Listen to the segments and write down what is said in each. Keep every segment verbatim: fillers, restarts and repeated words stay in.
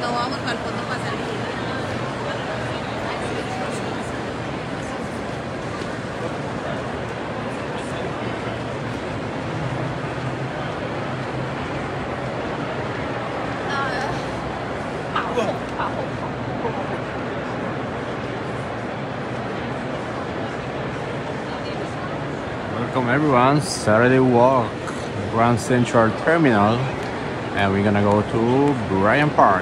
no vamos al fondo para salir. Welcome everyone, Saturday walk, Grand Central Terminal, and we're gonna go to Bryant Park.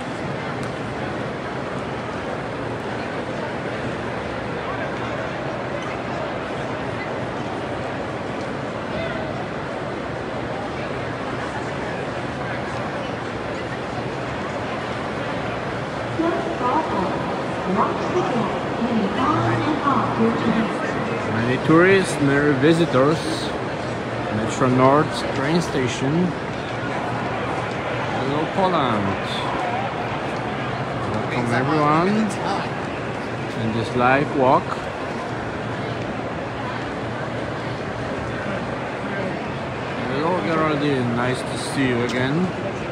Many tourists, many visitors. Metro North train station. Hello Poland. Welcome everyone in this live walk. Hello Geraldine, nice to see you again.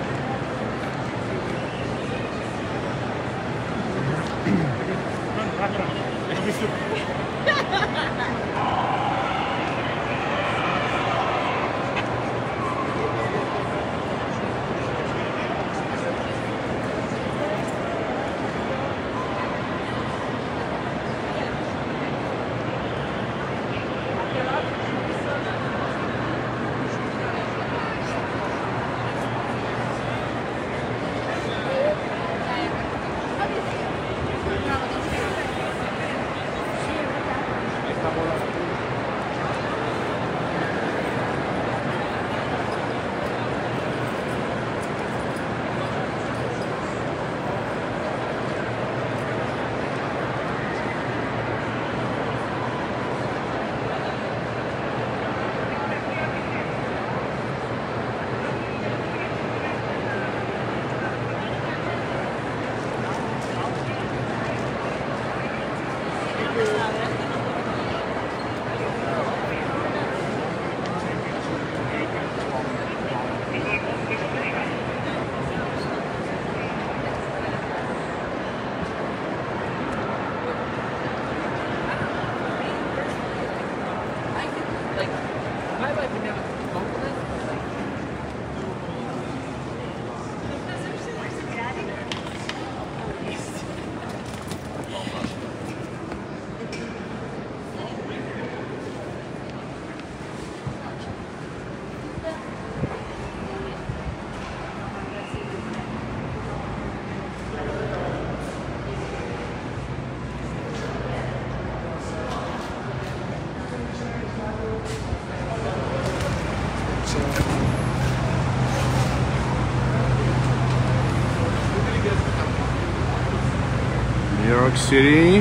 New York City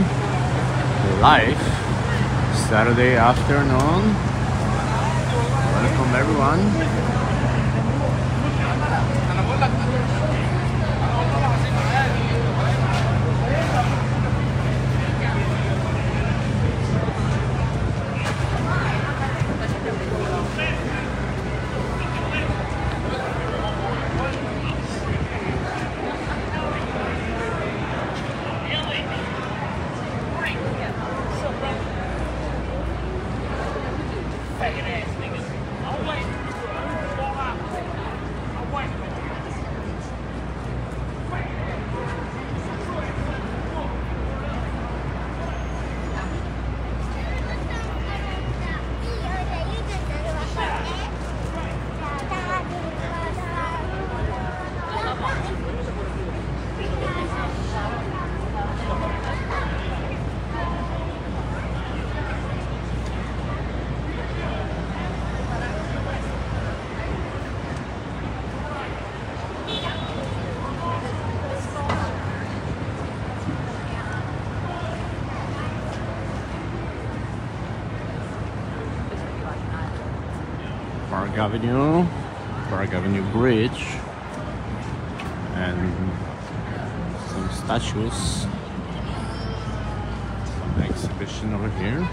live Saturday afternoon. Welcome everyone. Park Avenue, Park Avenue Bridge, and some statues, some exhibition over here.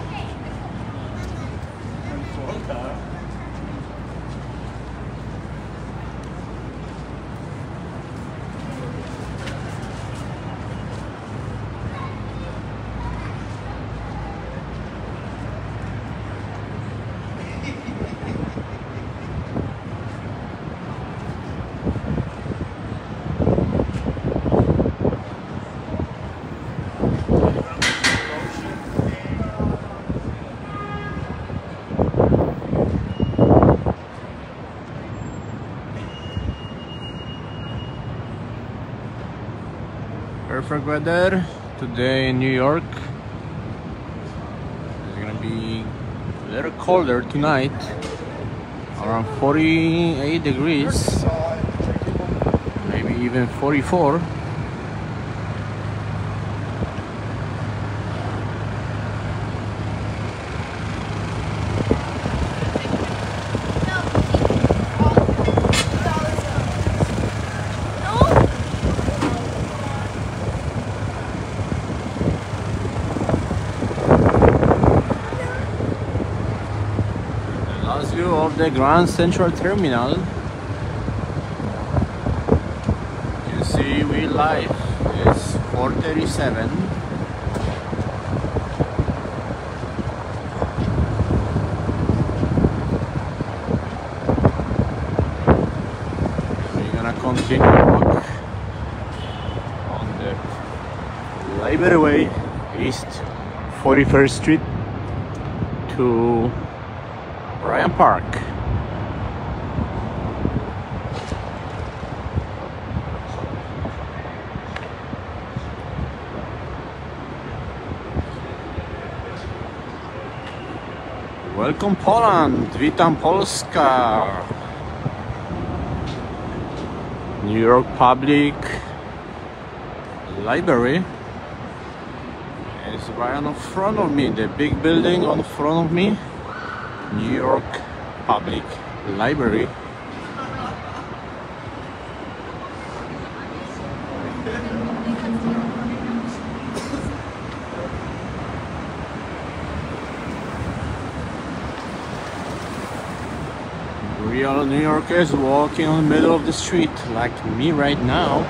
Perfect weather today in New York. It's gonna be a little colder tonight, around forty-eight degrees, maybe even forty-four. Last view of the Grand Central Terminal. You can see we live. It's four thirty-seven. We're gonna continue walk on the Library Way, East forty-first Street to Bryant Park. Welcome Poland, Witam Polska. New York Public Library is right in front of me, the big building on front of me. New York Public Library. Real New Yorkers walking on the middle of the street like me right now.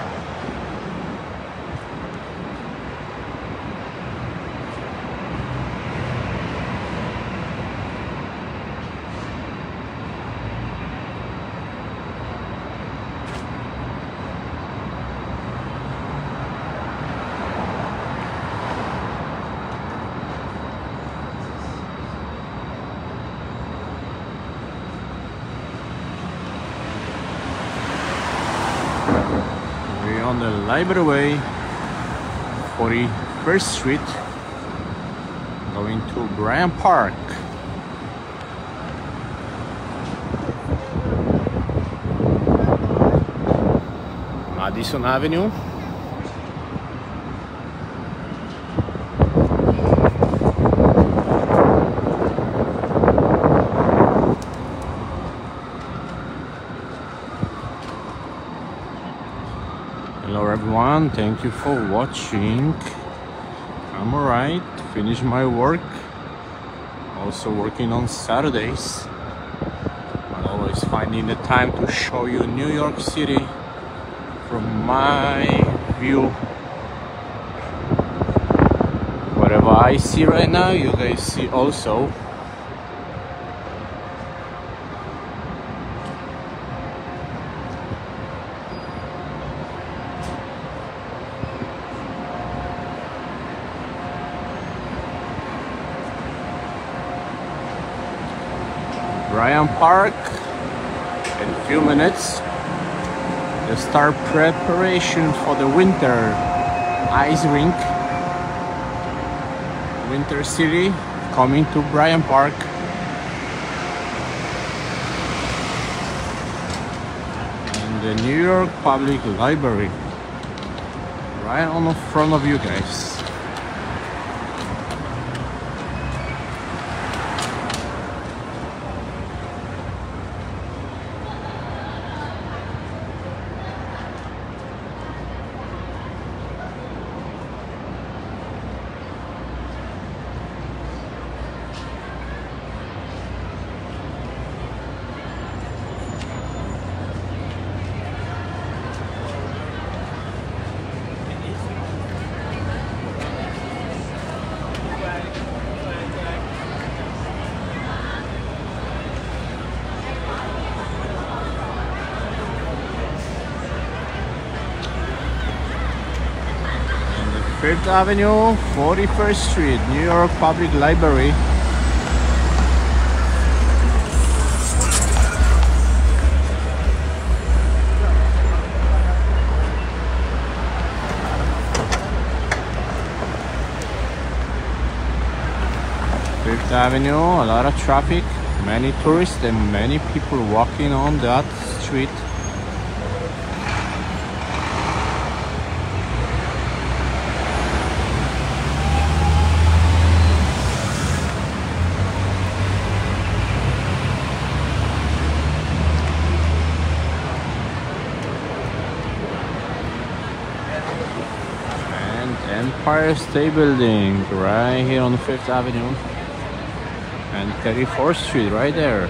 We're on the Library Way, forty-first Street, going to Bryant Park. Madison Avenue. Hello everyone, thank you for watching. I'm alright, finished my work. Also working on Saturdays. I'm always finding the time to show you New York City from my view. Whatever I see right now, you guys see also. Bryant Park, in a few minutes, they start preparation for the winter ice rink. Winter City coming to Bryant Park. And the New York Public Library, right on the front of you guys. Fifth Avenue, forty-first Street, New York Public Library. Fifth Avenue, a lot of traffic, many tourists and many people walking on that street. Empire State Building right here on Fifth Avenue and thirty-fourth Street right there.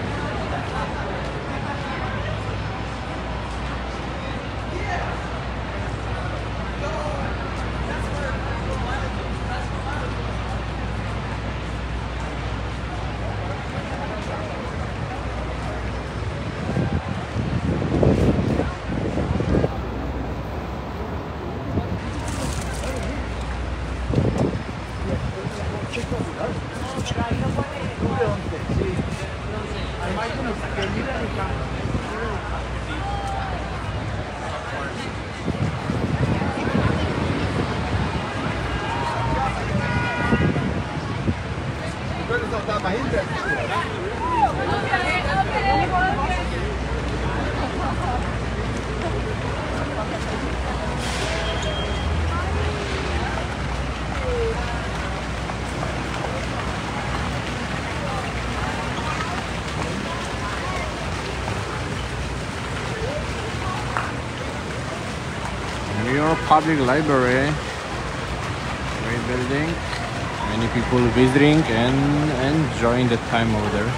New York Public Library, great building, many people visiting and enjoying the time over there.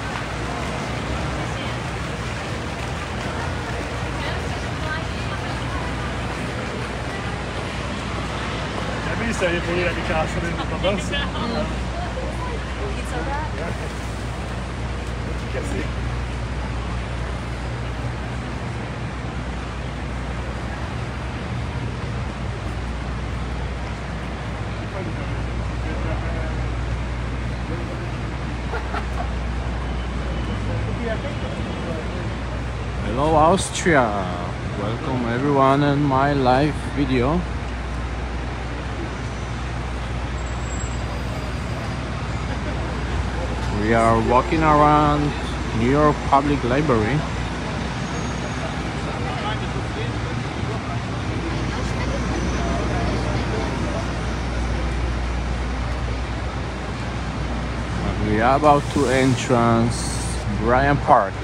Visto che poi era di casa dentro la danza? Sì. Hello Austria, welcome everyone in my live video. We are walking around New York Public Library. And we are about to entrance Bryant Park.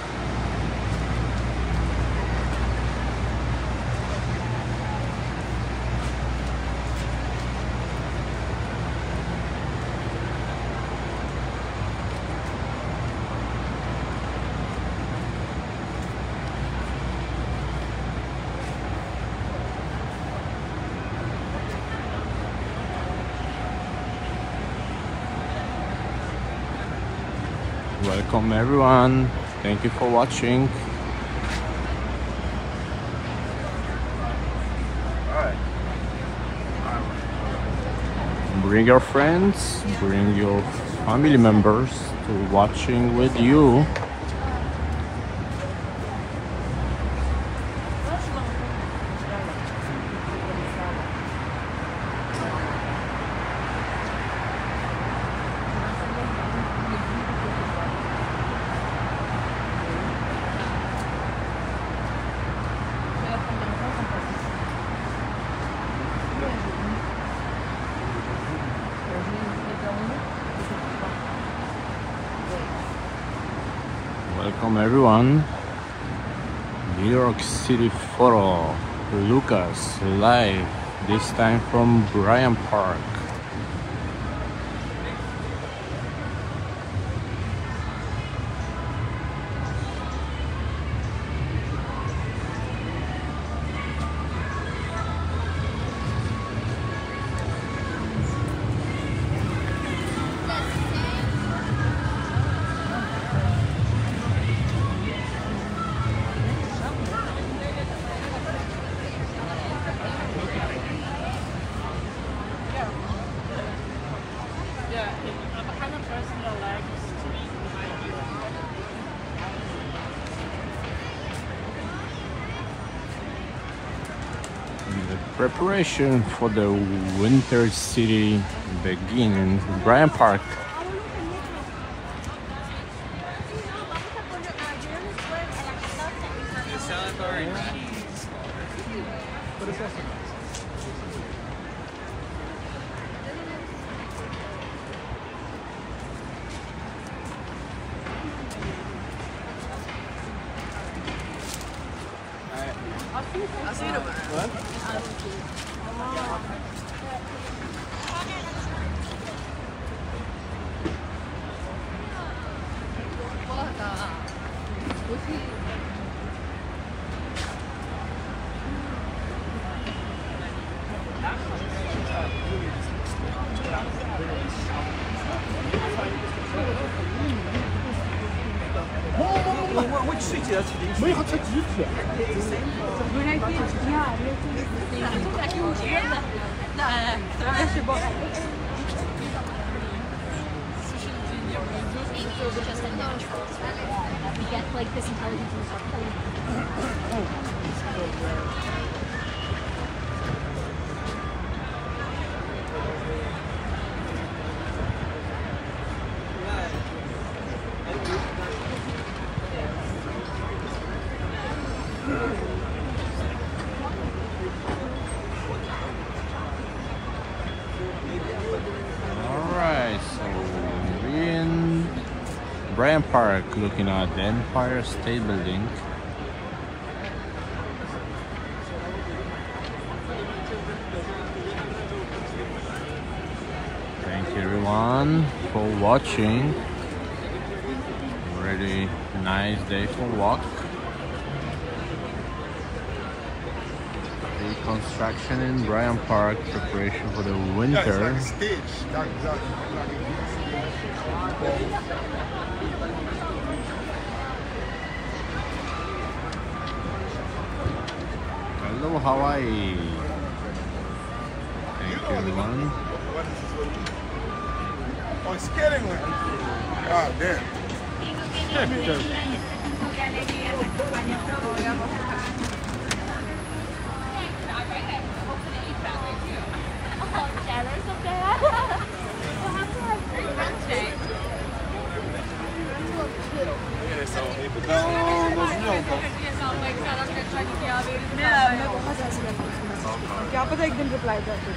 Welcome everyone, thank you for watching. Bring your friends, bring your family members to watching with you. Welcome everyone. New York City photo. Lucas live, this time from Bryant Park. The preparation for the Winter City begins in Bryant Park. I'll see you tomorrow. What? Just a natural. We get like this intelligence and stuff. Alright, so we're in Bryant Park looking at the Empire State Building. Thank you everyone for watching. Really nice day for walk. Construction in Bryant Park, preparation for the winter. Yeah, it's like a stage. That, that, Hello Hawaii. Thank you everyone. What is this one? Oh, it's skating land. God क्या पता एक दिन reply कर दे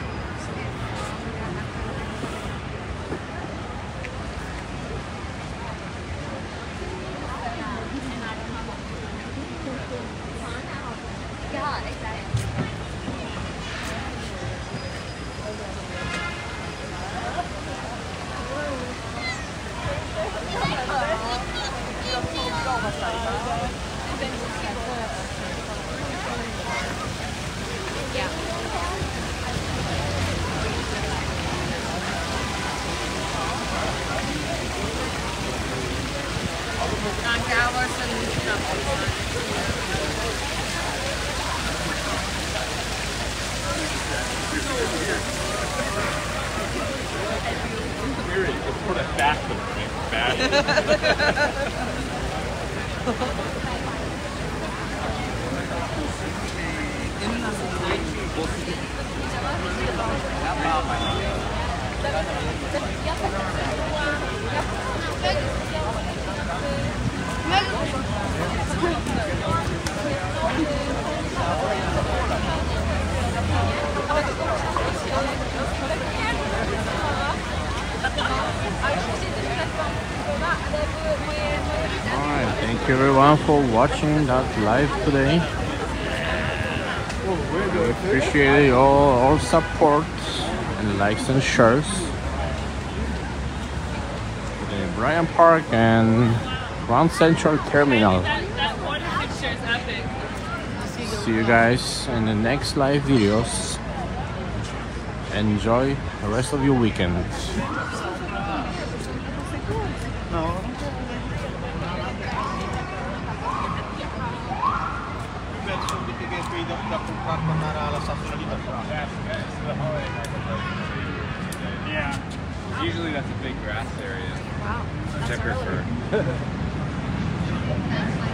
Put it back to the back. Alright, thank you everyone for watching that live today. We appreciate your all support and likes and shares. The Bryant Park and Grand Central Terminal. See you guys in the next live videos. Enjoy the rest of your weekend. Yeah. Usually that's a big grass area. Wow. Which I prefer.